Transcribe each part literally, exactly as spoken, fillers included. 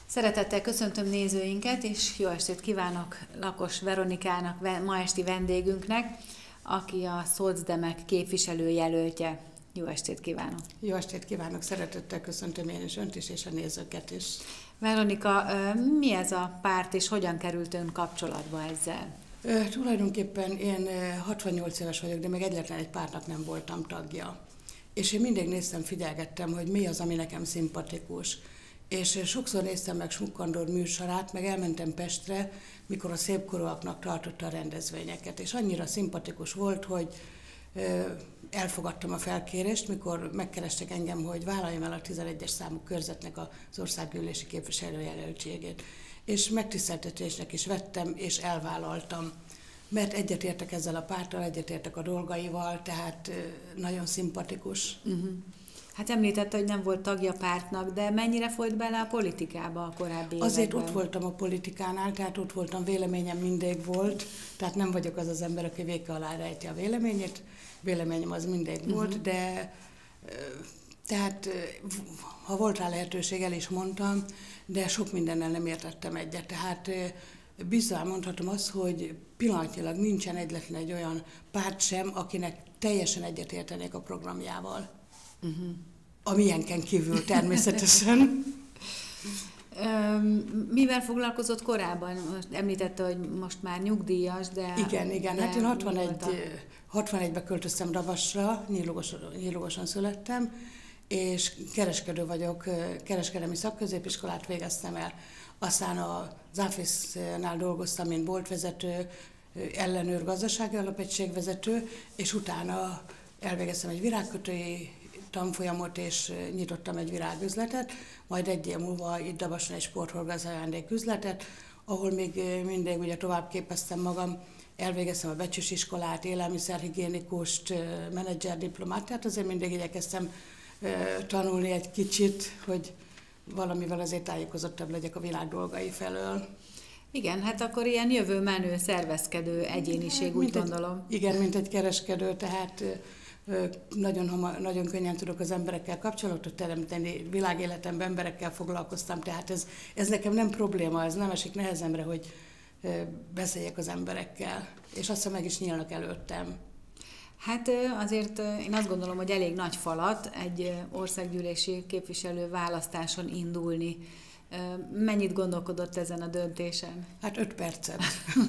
Szeretettel köszöntöm nézőinket, és jó estét kívánok Lakos Veronikának, ma esti vendégünknek, aki a Szocdemek képviselőjelöltje. Jó estét kívánok! Jó estét kívánok! Szeretettel köszöntöm én is önt is, és a nézőket is. Veronika, mi ez a párt, és hogyan került ön kapcsolatba ezzel? Ö, tulajdonképpen én hatvannyolc éves vagyok, de még egyetlen egy pártnak nem voltam tagja. És én mindig néztem, figyelgettem, hogy mi az, ami nekem szimpatikus. És sokszor néztem meg Smukkandor műsorát, meg elmentem Pestre, mikor a szépkorúaknak tartotta a rendezvényeket. És annyira szimpatikus volt, hogy ö, elfogadtam a felkérést, mikor megkerestek engem, hogy vállaljam el a tizenegyes számú körzetnek az országgyűlési képviselőjelöltségét. És megtiszteltetésnek is vettem, és elvállaltam. Mert egyetértek ezzel a párttal, egyetértek a dolgaival, tehát nagyon szimpatikus. Uh-huh. Hát említette, hogy nem volt tagja pártnak, de mennyire folyt bele a politikába a korábbi években? Azért ott voltam a politikánál, tehát ott voltam, véleményem mindig volt, tehát nem vagyok az az ember, aki véke alá rejti a véleményét, véleményem az mindig uh-huh. volt, de tehát ha volt rá lehetőség, el is mondtam, de sok mindennel nem értettem egyet, tehát biztosan mondhatom azt, hogy pillanatnyilag nincsen egyetlen egy olyan párt sem, akinek teljesen egyetértenék a programjával. Uh-huh. A milyenken kívül természetesen. Mivel foglalkozott korábban? Most említette, hogy most már nyugdíjas, de... Igen, igen. De hát én hatvanegyben költöztem Rabasra, Nyílogoson születtem, és kereskedő vagyok, kereskedelmi szakközépiskolát végeztem el. Aztán az Áfésznál dolgoztam, mint boltvezető, ellenőr, gazdasági alapegységvezető, és utána elvégeztem egy virágkötői tanfolyamot, és nyitottam egy virágüzletet, majd egy év múlva itt Dabason egy sporthorgász ajándéküzletet, ahol még mindig ugye tovább képeztem magam, elvégeztem a becsős iskolát, élelmiszerhigiénikust, menedzserdiplomát, tehát azért mindig igyekeztem tanulni egy kicsit, hogy valamivel azért tájékozottabb legyek a világ dolgai felől. Igen, hát akkor ilyen jövő menő, szervezkedő egyéniség, úgy mint gondolom. Egy, igen, mint egy kereskedő, tehát nagyon, hama, nagyon könnyen tudok az emberekkel kapcsolatot teremteni, világéletemben emberekkel foglalkoztam, tehát ez, ez nekem nem probléma, ez nem esik nehezemre, hogy beszéljek az emberekkel, és azt meg is nyílnak előttem. Hát azért én azt gondolom, hogy elég nagy falat egy országgyűlési képviselő választáson indulni. Mennyit gondolkodott ezen a döntésen? Hát öt percet.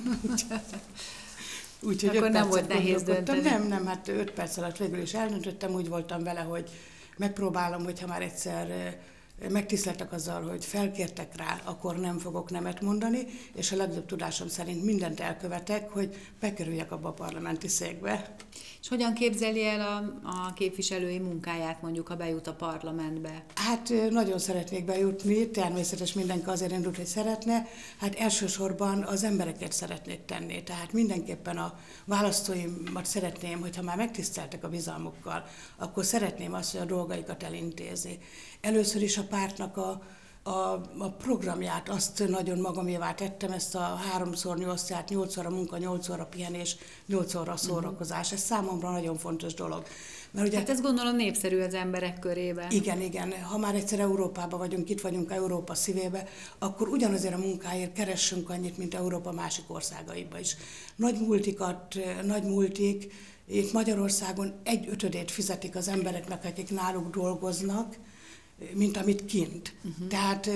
Úgyhogy akkor nem volt nehéz dönteni. Nem, nem, hát öt perc alatt végül is eldöntöttem, úgy voltam vele, hogy megpróbálom, hogyha már egyszer megtiszteltek azzal, hogy felkértek rá, akkor nem fogok nemet mondani, és a legjobb tudásom szerint mindent elkövetek, hogy bekerüljek abba a parlamenti székbe. És hogyan képzeli el a, a képviselői munkáját, mondjuk, ha bejut a parlamentbe? Hát nagyon szeretnék bejutni, természetes mindenki azért indult, hogy szeretne. Hát elsősorban az embereket szeretnék tenni, tehát mindenképpen a választóimat szeretném, hogyha már megtiszteltek a bizalmukkal, akkor szeretném azt, hogy a dolgaikat elintézni. Először is a pártnak a, a, a programját, azt nagyon magamévá tettem, ezt a háromszor nyolc, tehát nyolc óra munka, nyolc óra pihenés, nyolc óra szórakozás. Ez számomra nagyon fontos dolog. Mert ugye, hát ez gondolom népszerű az emberek körében. Igen, igen. Ha már egyszer Európában vagyunk, itt vagyunk Európa szívébe, akkor ugyanazért a munkáért keressünk annyit, mint Európa másik országaiba is. Nagy multikat, nagy multik, itt Magyarországon egy ötödét fizetik az embereknek, akik náluk dolgoznak, mint amit kint. Uh-huh. Tehát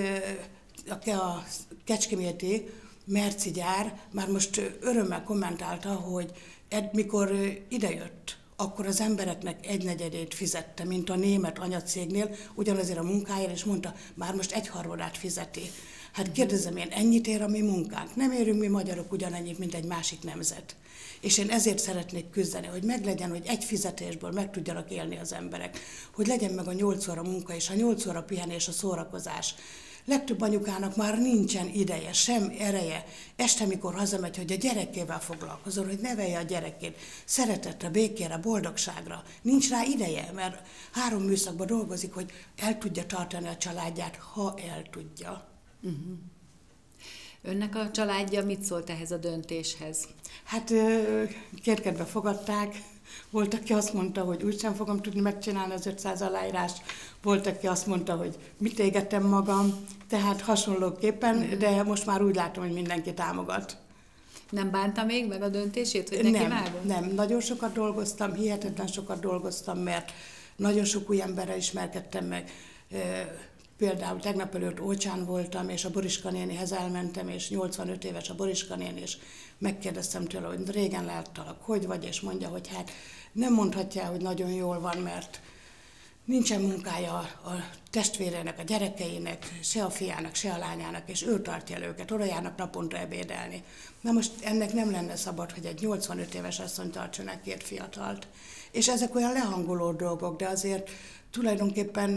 a kecskeméti Merci gyár már most örömmel kommentálta, hogy mikor idejött, akkor az embereknek egynegyedét fizette, mint a német anyacégnél, ugyanazért a munkáért, és mondta, már most egyharmadát fizeti. Hát kérdezem én, ennyit ér a mi munkánk? Nem érünk mi magyarok ugyanennyit, mint egy másik nemzet. És én ezért szeretnék küzdeni, hogy meglegyen, hogy egy fizetésből meg tudjanak élni az emberek, hogy legyen meg a nyolc óra munka és a nyolc óra pihenés, a szórakozás. Legtöbb anyukának már nincsen ideje, sem ereje. Este, mikor hazamegy, hogy a gyerekével foglalkozol, hogy nevelje a gyerekét, szeretetre, békére, boldogságra. Nincs rá ideje, mert három műszakban dolgozik, hogy el tudja tartani a családját, ha el tudja. Uh-huh. Önnek a családja mit szólt ehhez a döntéshez? Hát kérkedve fogadták, Volt, aki azt mondta, hogy úgysem fogom tudni megcsinálni az ötszáz aláírást, volt, aki azt mondta, hogy mit égetem magam, tehát hasonlóképpen, de most már úgy látom, hogy mindenki támogat. Nem bánta még meg a döntését, hogy neki nem, vágott? Nem, nagyon sokat dolgoztam, hihetetlen sokat dolgoztam, mert nagyon sok új emberrel ismerkedtem meg. Például tegnap előtt Olcsán voltam, és a Boriska nénihez elmentem, és nyolcvanöt éves a Boriska néni, és megkérdeztem tőle, hogy régen láttalak, hogy vagy, és mondja, hogy hát nem mondhatja, hogy nagyon jól van, mert nincsen munkája a testvérének, a gyerekeinek, se a fiának, se a lányának, és ő tartja el őket, oda járnak naponta ebédelni. Na most ennek nem lenne szabad, hogy egy nyolcvanöt éves asszony tartson el két fiatalt. És ezek olyan lehangoló dolgok, de azért tulajdonképpen...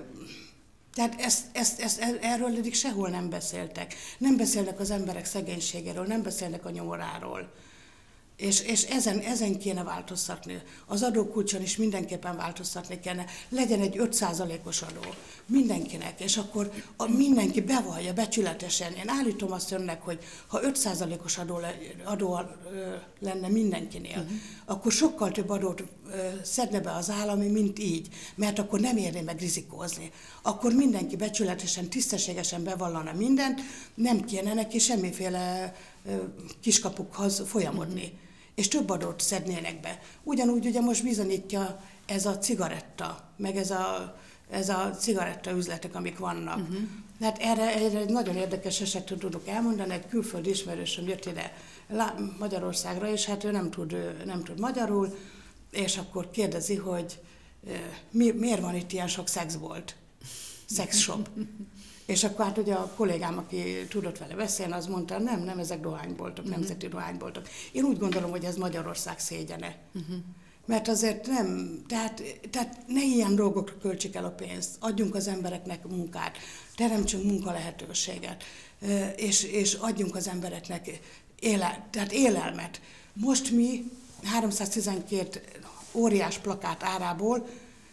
Tehát ezt, ezt, ezt, erről eddig sehol nem beszéltek. Nem beszélnek az emberek szegénységéről, nem beszélnek a nyomoráról. És, és ezen, ezen kéne változtatni. Az adókulcson is mindenképpen változtatni kéne. Legyen egy öt százalékos adó mindenkinek, és akkor a, mindenki bevallja becsületesen. Én állítom azt önnek, hogy ha öt százalékos adó, le, adó lenne mindenkinél, uh-huh. akkor sokkal több adót szedne be az állami, mint így, mert akkor nem érné meg rizikózni. Akkor mindenki becsületesen, tisztességesen bevallana mindent, nem kéne neki semmiféle kiskapukhoz folyamodni. Uh-huh. És több adót szednének be. Ugyanúgy ugye most bizonyítja ez a cigaretta, meg ez a, ez a cigaretta üzletek, amik vannak. Uh-huh. Hát erre, erre egy nagyon érdekes esetet tudok elmondani, egy külföldi ismerősöm jött ide Magyarországra, és hát ő nem tud, nem tud magyarul, és akkor kérdezi, hogy mi, miért van itt ilyen sok szexbolt, szexshop. És akkor hát ugye a kollégám, aki tudott vele beszélni, az mondta, nem, nem, ezek dohányboltok, uh-huh. nemzeti dohányboltok. Én úgy gondolom, hogy ez Magyarország szégyene. Uh-huh. Mert azért nem, tehát, tehát ne ilyen dolgokra költsük el a pénzt, adjunk az embereknek munkát, teremtsünk munkalehetőséget, és, és adjunk az embereknek éle, tehát élelmet. Most mi háromszáztizenkét óriás plakát árából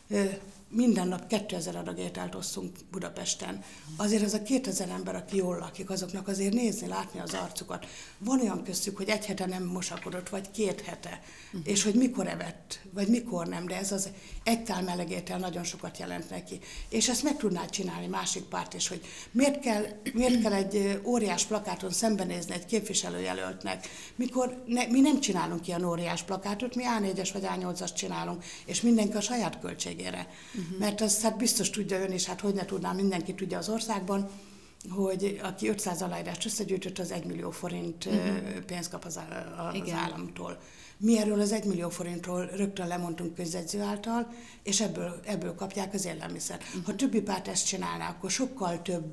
minden nap kétezer adag ételt osztunk Budapesten. Azért az a kétezer ember, aki jól lakik, azoknak azért nézni, látni az arcukat. Van olyan köztük, hogy egy hete nem mosakodott, vagy két hete, uh-huh. és hogy mikor evett, vagy mikor nem, de ez az egy tál meleg étel nagyon sokat jelent neki. És ezt meg tudná csinálni másik párt is, hogy miért kell, miért kell egy óriás plakáton szembenézni egy képviselőjelöltnek, mikor ne, mi nem csinálunk ilyen óriás plakátot, mi á négyes vagy á nyolcas csinálunk, és mindenki a saját költségére. Uh-huh. Mert azt hát biztos tudja ön is, hát hogy ne tudná, mindenki tudja az országban, hogy aki ötszáz aláírást összegyűjtött, az egymillió forint uh-huh. pénzt kap az, az államtól. Mi erről az egymillió forintról rögtön lemondtunk közjegyző által, és ebből, ebből kapják az élelmiszer. Uh-huh. Ha többi párt ezt csinálná, akkor sokkal több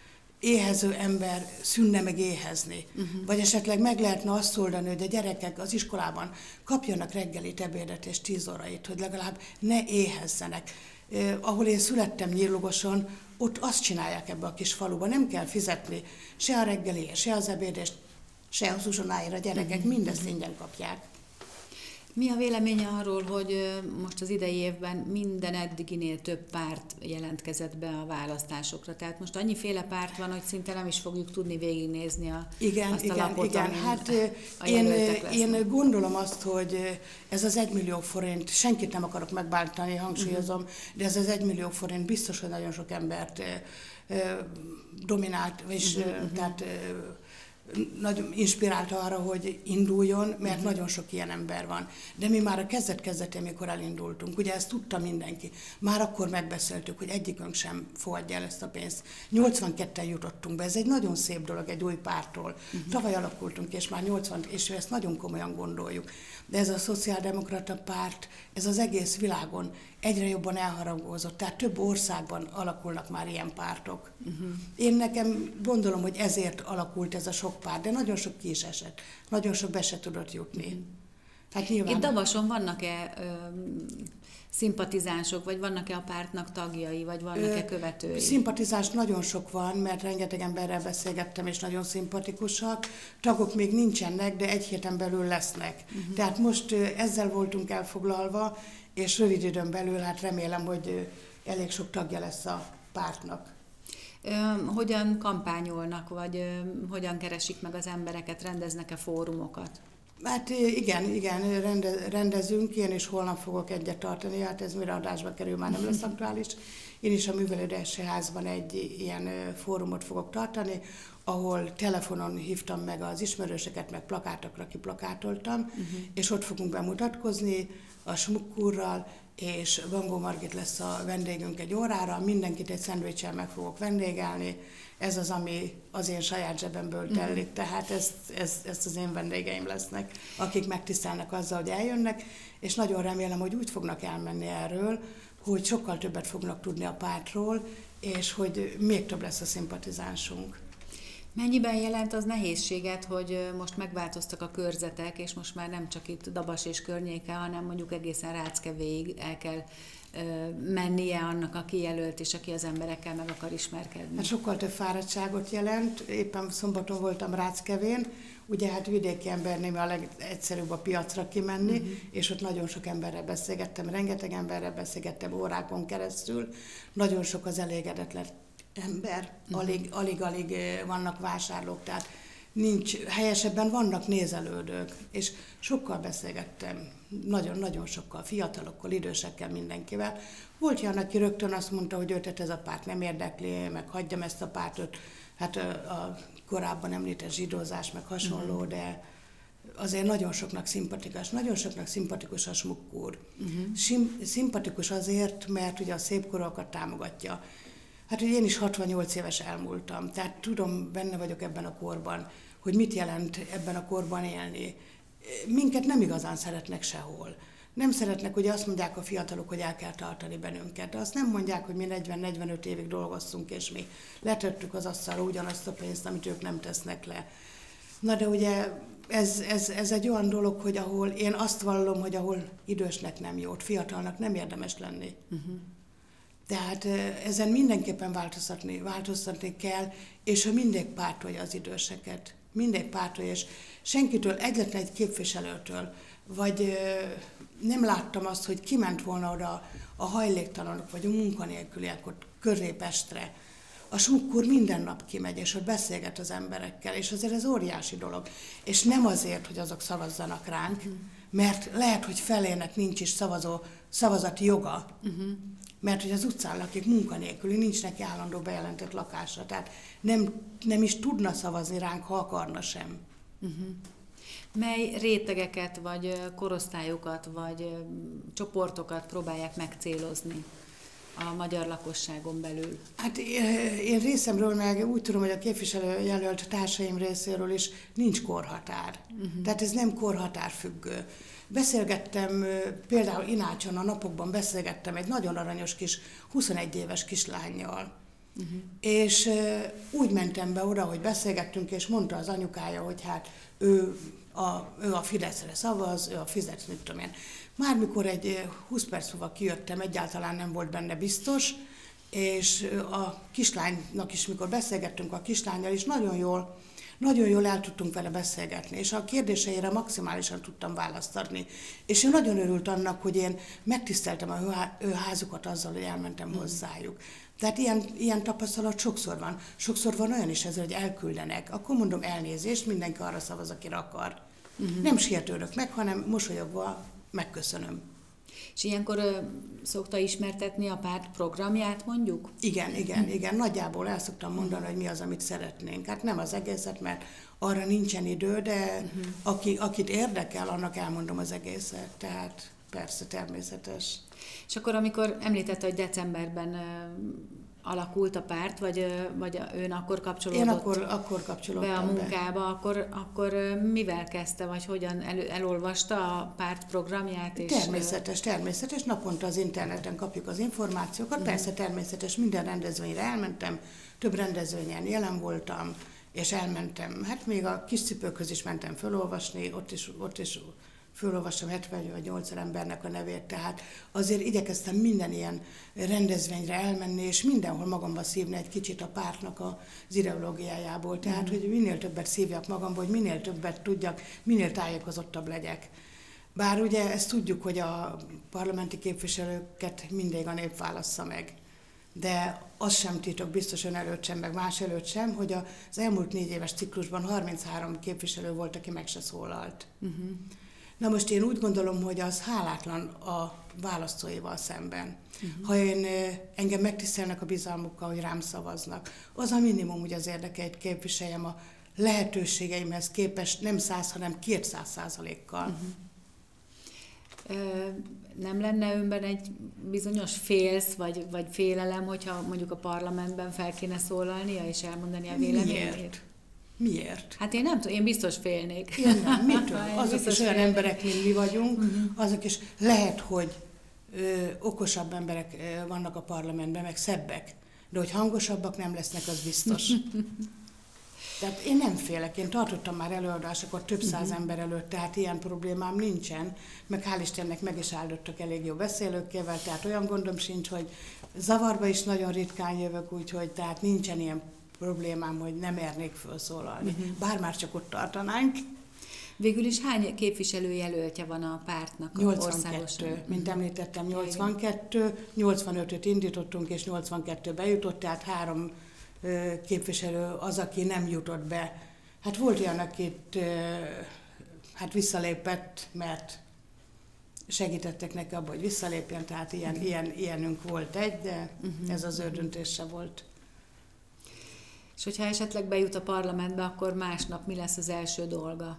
éhező ember szűnne meg éhezni. Uh-huh. Vagy esetleg meg lehetne azt oldani, hogy a gyerekek az iskolában kapjanak reggelit, ebédet és tíz órait, hogy legalább ne éhezzenek. Eh, ahol én születtem Nyírlugoson, ott azt csinálják ebbe a kis faluba, nem kell fizetni se a reggelért, se az ebédest, se az uzsonáért, a gyerekek uh-huh. mindezt ingyen kapják. Mi a véleménye arról, hogy most az idei évben minden eddiginél több párt jelentkezett be a választásokra? Tehát most annyiféle párt van, hogy szinte nem is fogjuk tudni végignézni a, igen, azt a igen, lapot, igen. Hát én, én gondolom azt, hogy ez az egymillió forint, senkit nem akarok megbántani, hangsúlyozom, uh-huh. de ez az egymillió forint biztos, hogy nagyon sok embert eh, dominált, és uh-huh, uh-huh. tehát eh, nagyon inspirálta arra, hogy induljon, mert uh-huh. nagyon sok ilyen ember van. De mi már a kezdet-kezdetén, mikor elindultunk, ugye ezt tudta mindenki, már akkor megbeszéltük, hogy egyikünk sem fogadja el ezt a pénzt. nyolcvanketten jutottunk be, ez egy nagyon szép dolog egy új pártól. Uh-huh. Tavaly alakultunk, és már nyolcvan, és ezt nagyon komolyan gondoljuk. De ez a szociáldemokrata párt, ez az egész világon egyre jobban elharangózott, tehát több országban alakulnak már ilyen pártok. Uh-huh. Én nekem gondolom, hogy ezért alakult ez a sok párt, de nagyon sok ki is esett, nagyon sok be se tudott jutni. Uh-huh. Hát nyilván... Itt Davason vannak-e ö, szimpatizánsok, vagy vannak-e a pártnak tagjai, vagy vannak-e követői? Szimpatizáns nagyon sok van, mert rengeteg emberrel beszélgettem, és nagyon szimpatikusak. Tagok még nincsenek, de egy héten belül lesznek. Uh-huh. Tehát most ezzel voltunk elfoglalva, és rövid időn belül, hát remélem, hogy elég sok tagja lesz a pártnak. Hogyan kampányolnak, vagy hogyan keresik meg az embereket, rendeznek-e fórumokat? Hát igen, igen, rende, rendezünk, én is holnap fogok egyet tartani, hát ez mire adásba kerül, már nem lesz aktuális. Én is a Művelődési Házban egy ilyen fórumot fogok tartani, ahol telefonon hívtam meg az ismerőseket, meg plakátokra kiplakátoltam, uh-huh. és ott fogunk bemutatkozni a Smukkurral, és Vangó Margit lesz a vendégünk egy órára, mindenkit egy szendvicsel meg fogok vendégelni. Ez az, ami az én saját zsebemből telik, mm. tehát ezt, ezt, ezt az én vendégeim lesznek, akik megtisztelnek azzal, hogy eljönnek, és nagyon remélem, hogy úgy fognak elmenni erről, hogy sokkal többet fognak tudni a pártról, és hogy még több lesz a szimpatizánsunk. Mennyiben jelent az nehézséget, hogy most megváltoztak a körzetek, és most már nem csak itt Dabas és környéke, hanem mondjuk egészen Ráckevéig el kell mennie annak, aki jelölt, és aki az emberekkel meg akar ismerkedni? Hát sokkal több fáradtságot jelent. Éppen szombaton voltam Ráckevén, ugye hát vidéki embernél a legegyszerűbb a piacra kimenni, uh-huh. és ott nagyon sok emberrel beszélgettem, rengeteg emberrel beszélgettem órákon keresztül, nagyon sok az elégedetlen ember, alig, alig, alig vannak vásárlók, tehát nincs, helyesebben vannak nézelődők, és sokkal beszélgettem, nagyon-nagyon sokkal, fiatalokkal, idősekkel, mindenkivel. Volt olyan, aki rögtön azt mondta, hogy őt ez a párt nem érdekli, meg hagyjam ezt a pártot, hát a korábban említett zsidózás, meg hasonló, uh-huh. de azért nagyon soknak szimpatikus, nagyon soknak szimpatikus a Smukkur. Uh-huh. Sim, szimpatikus azért, mert ugye a szép korokat támogatja. Hát, hogy én is hatvannyolc éves elmúltam, tehát tudom, benne vagyok ebben a korban, hogy mit jelent ebben a korban élni. Minket nem igazán szeretnek sehol. Nem szeretnek, hogy azt mondják a fiatalok, hogy el kell tartani bennünket, de azt nem mondják, hogy mi negyven-negyvenöt évig dolgoztunk, és mi letettük az asztalra ugyanazt a pénzt, amit ők nem tesznek le. Na de ugye ez, ez, ez egy olyan dolog, hogy ahol én azt vallom, hogy ahol idősnek nem jó, fiatalnak nem érdemes lenni. Uh-huh. Tehát ezen mindenképpen változtatni, változtatni kell, és ha mindig pártolja az időseket, mindig pártolja, és senkitől, egyetlen egy képviselőtől, vagy nem láttam azt, hogy kiment volna oda a hajléktalanok, vagy a munkanélküliek ott Közép-Estre. A Smukkur minden nap kimegy, és ott beszélget az emberekkel, és azért ez óriási dolog. És nem azért, hogy azok szavazzanak ránk, mert lehet, hogy felének nincs is szavazó, szavazati joga, uh-huh. mert hogy az utcán lakik munkanélküli, nincs neki állandó bejelentett lakása, tehát nem, nem is tudna szavazni ránk, ha akarna sem. Uh-huh. Mely rétegeket, vagy korosztályokat, vagy csoportokat próbálják megcélozni a magyar lakosságon belül? Hát én részemről meg úgy tudom, hogy a képviselőjelölt társaim részéről is nincs korhatár. Uh-huh. Tehát ez nem korhatárfüggő. Beszélgettem, például Inácson a napokban beszélgettem egy nagyon aranyos kis huszonegy éves kislánnyal. Uh-huh. És úgy mentem be oda, hogy beszélgettünk, és mondta az anyukája, hogy hát ő a, ő a Fideszre szavaz, ő a Fidesz, mit tudom én. Már mikor egy húsz perc múlva kijöttem, egyáltalán nem volt benne biztos, és a kislánynak is, mikor beszélgettünk a kislánnyal is, nagyon jól, nagyon jól el tudtunk vele beszélgetni, és a kérdéseire maximálisan tudtam választ adni. És ő nagyon örült annak, hogy én megtiszteltem a ő házukat azzal, hogy elmentem mm. hozzájuk. Tehát ilyen, ilyen tapasztalat sokszor van. Sokszor van olyan is ezzel, hogy elküldenek. Akkor mondom elnézést, mindenki arra szavaz, akire akar. Mm-hmm. Nem sietődök meg, hanem mosolyogva megköszönöm. És ilyenkor ö, szokta ismertetni a párt programját, mondjuk? Igen, igen, igen. Nagyjából el szoktam mondani, hogy mi az, amit szeretnénk. Hát nem az egészet, mert arra nincsen idő, de uh-huh. aki, akit érdekel, annak elmondom az egészet. Tehát persze, természetes. És akkor, amikor említette, hogy decemberben ö, alakult a párt, vagy, vagy ön akkor kapcsolódott Én akkor, akkor kapcsolódtam be a munkába, be. Akkor, akkor mivel kezdte, vagy hogyan el, elolvasta a párt programját? És természetes, természetes. Naponta az interneten kapjuk az információkat. Uh-huh. Persze természetes, minden rendezvényre elmentem, több rendezvényen jelen voltam, és elmentem. Hát még a kis cipőkhöz is mentem felolvasni, ott is, ott is fölolvastam hetven vagy nyolcvan embernek a nevét, tehát azért igyekeztem minden ilyen rendezvényre elmenni, és mindenhol magamba szívni egy kicsit a pártnak az ideológiájából. Tehát, mm. hogy minél többet szívjak magamba, hogy minél többet tudjak, minél tájékozottabb legyek. Bár ugye ezt tudjuk, hogy a parlamenti képviselőket mindig a nép válassza meg. de az sem titok, biztos ön előtt sem, meg más előtt sem, hogy az elmúlt négy éves ciklusban harminchárom képviselő volt, aki meg se szólalt. Uh-huh. Na most én úgy gondolom, hogy az hálátlan a választóival szemben. Uh-huh. Ha én, engem megtisztelnek a bizalmukkal, hogy rám szavaznak, az a minimum, hogy az érdekeit képviseljem a lehetőségeimhez képest nem száz, hanem kétszáz százalékkal. Uh-huh. Nem lenne önben egy bizonyos félsz, vagy, vagy félelem, hogyha mondjuk a parlamentben fel kéne szólalnia, és elmondani a véleményét? Miért? Miért? Hát én nem tudom, én biztos félnék. Én nem, mitől? Azok is olyan félnék. Emberek, mint mi vagyunk, uh-huh. azok is lehet, hogy ö, okosabb emberek ö, vannak a parlamentben, meg szebbek, de hogy hangosabbak nem lesznek, az biztos. Tehát én nem félek, én tartottam már előadásokat több száz uh-huh. ember előtt, tehát ilyen problémám nincsen, meg hál' Istennek meg is áldottak elég jó beszélőkével, tehát olyan gondom sincs, hogy zavarba is nagyon ritkán jövök, úgyhogy tehát nincsen ilyen problémám, hogy nem mernék felszólalni, uh-huh. bár már csak ott tartanánk. Végül is hány képviselőjelöltje van a pártnak nyolcvankettő, mint említettem, nyolcvankettő, nyolcvanötöt indítottunk, és nyolcvankettő bejutott, tehát három képviselő az, aki nem jutott be. Hát volt olyan, akit hát visszalépett, mert segítettek neki abban, hogy visszalépjen, tehát ilyen, uh-huh. ilyen, ilyenünk volt egy, de uh-huh. ez az ő döntése volt. És hogyha esetleg bejut a parlamentbe, akkor másnap mi lesz az első dolga?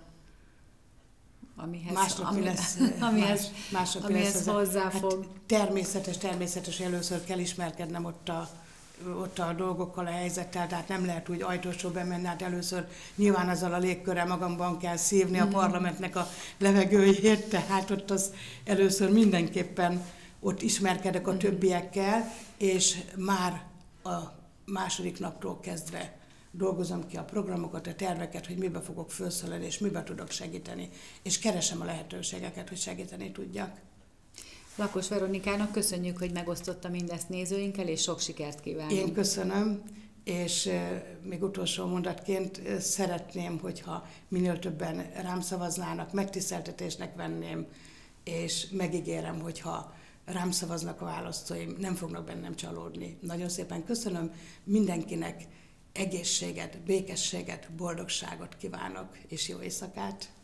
Amihez, másnap ami, mi lesz, amihez, más, másnap amihez lesz hozzáfog. Hát természetes, természetes, először kell ismerkednem ott a, ott a dolgokkal, a helyzettel, tehát nem lehet úgy ajtósról bemenni, hát először nyilván azzal a légkörrel magamban kell szívni a parlamentnek a levegőjét, tehát ott az először mindenképpen ott ismerkedek a többiekkel, és már a második naptól kezdve dolgozom ki a programokat, a terveket, hogy mibe fogok felszólalni, és mibe tudok segíteni, és keresem a lehetőségeket, hogy segíteni tudjak. Lakos Veronikának köszönjük, hogy megosztotta mindezt nézőinkkel, és sok sikert kívánunk. Én köszönöm, és még utolsó mondatként szeretném, hogyha minél többen rám szavaznának, megtiszteltetésnek venném, és megígérem, hogyha rám szavaznak a választóim, nem fognak bennem csalódni. Nagyon szépen köszönöm, mindenkinek egészséget, békességet, boldogságot kívánok, és jó éjszakát!